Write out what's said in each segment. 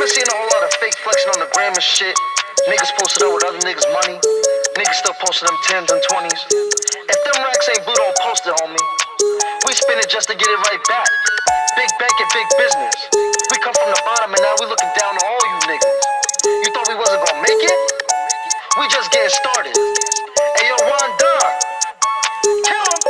been seeing a whole lot of fake flexing on the gram and shit. Niggas posted up with other niggas' money. Niggas still posting them 10s and 20s. If them racks ain't blue, don't post it, homie. We spin it just to get it right back. Big bank and big business. We come from the bottom and now we looking down on all you niggas. You thought we wasn't gonna make it? We just getting started. Hey yo, Ron Don, tell him.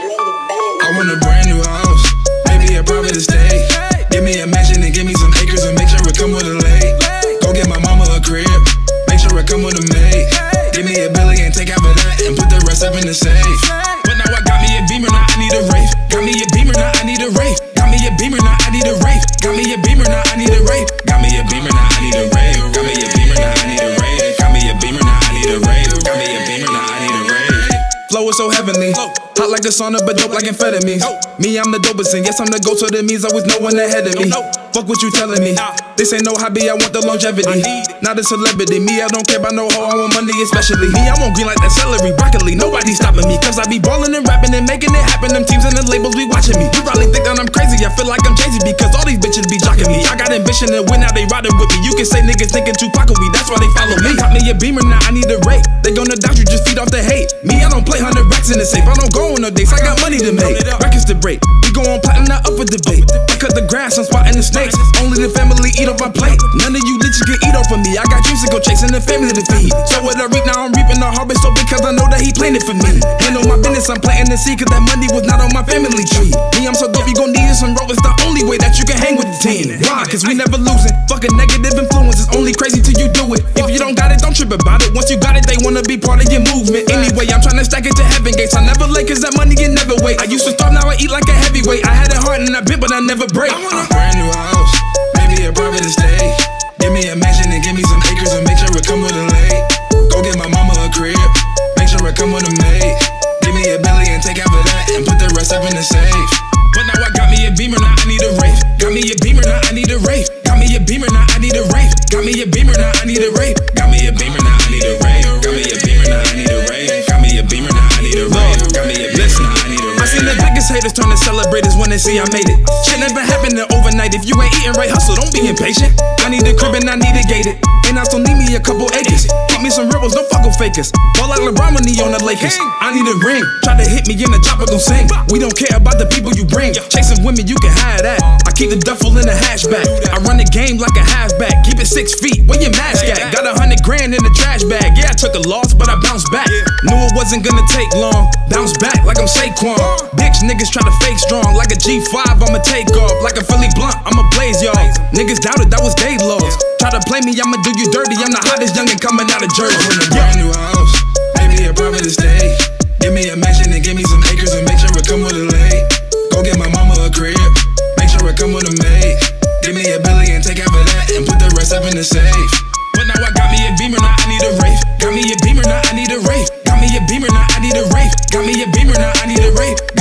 I want a brand new house, maybe a private estate. Give me a mansion and give me some acres and make sure it come with a lake. Go get my mama a crib, make sure it come with a maid. Give me $1 billion, take half of that and put the rest up in the safe. But now I got me a Beamer, now I need a Wraith. Got me a Beamer, now I need a Wraith. Got me a Beamer, now I need a Wraith. Got me a Beamer, now I need a Wraith. Got me a Beamer, now I need a Wraith. Got me a Beamer, now I need a Wraith. Got me a Beamer, now I need a Wraith. Got me a Beamer, now I need a Wraith. Flow is so heavenly, hot like a sauna, but dope like amphetamines. Me, I'm the dopest, and yes, I'm the GOAT, so that means always no one ahead of me. Fuck what you telling me. This ain't no hobby, I want the longevity. Not a celebrity, me, I don't care about no hoe, I want money especially. Me, I want green like that celery, broccoli, nobody stopping me. Cause I be ballin' and rapping and making it happen. Them teams and the labels be watching me. You probably think that I'm crazy, I feel like I'm Jay-Z because all these bitches be jocking me. I got ambition to win, now they riding with me. You can say niggas thinking Tupac we, that's why they follow me. Got me a Beamer, now I need a Wraith. They gonna doubt you, just feed off the hate. Me, I don't play 100 racks in the safe, I don't go on no dates, I got money to make. Records to break, we go on platinum, not up for debate. I cut the grass, I'm spotting the snakes. Only the family eat off my plate. None of you bitches can eat off of me. I got dreams to go chasing the family to feed. So what I reap, now I'm reaping the harvest. So because I know that he planted for me. Handle my business, I'm planting the seed. Cause that money was not on my family tree. Me, I'm so dope, you gon' need some rope. It's the only way that you can hang with the team. Why? Cause we never losing. Fucking negative influence, it's only crazy till you do it. If you don't got it, don't trip about it. Once you got it, they wanna be part of your movement. Anyway, I'm trying to stack it to heaven gates. I never late cause that money can never wait. I used to starve, now I eat like a heavyweight. I had it hard and I bit, but I never break. I want a brand new house, maybe a private estate. Give me a mansion and give me some acres and make sure it come with a lake. Go get my mama a crib, make sure it come with a maid. Give me $1 billion, take half of that and put the rest up in the safe. But now I got me a Beamer, now I need a Wraith. Got me a Beamer, now I need a Wraith. Got me a Beamer, now I need a Wraith. Got me a Beamer, now I need a Wraith. Got me a Beamer, now I need a Wraith. Got me a Beamer, now I need a Wraith. Got me a Beamer, now I need a Wraith. Got me a Beamer, now I need a Wraith. I seen the biggest haters turn to celebrators when they see I made it. Shit never happened overnight. If you ain't eating right, hustle, don't be impatient. I need a crib and I need a gated. And I still need me a couple acres. Keep me some rebels, don't fuck with fakers. Ball like LeBron when he on the Lakers. I need a ring, try to hit me in the chopper gon' sing. We don't care about the people you bring. Chasing women, you can hide that. I keep the duffel in the hatchback. I run the game like a halfback. Keep it 6 feet, where your mask at? Got 100 grand in the trash bag. Yeah, I took a loss, but I bounced back. Knew it wasn't gonna take long. Bounce back like I'm Saquon. Bitch niggas try to fake strong. Like a G5, I'ma take off. Like a Philly blunt, I'ma blaze y'all. Niggas doubted that was they lost. Try to play me, I'ma do you dirty. I'm the hottest youngin' coming out of Jersey. I want a brand new house, maybe a private estate. Give me a mansion and give me some acres and make sure it come with a lake. Go get my mama a crib, make sure it come with a maid. Give me $1 billion, take half of that and put the rest up in the safe. But now I got me a Beamer, now I need a Wraith. Got me a Beamer, now I need a Wraith. Got me a Beamer, now I need a Wraith. Got me a Beamer, now I need a Wraith.